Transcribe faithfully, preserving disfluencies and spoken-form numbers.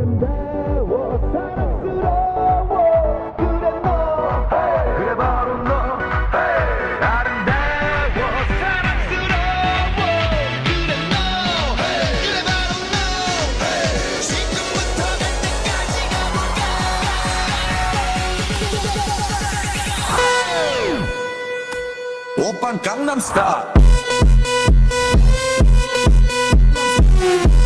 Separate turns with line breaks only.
아름다워 사랑스러워 그래 너 그래 바로 너 아름다워 사랑스러워 그래 너 그래 바로 너 지금부터 갈 때까지 가볼까 오빤 강남스타일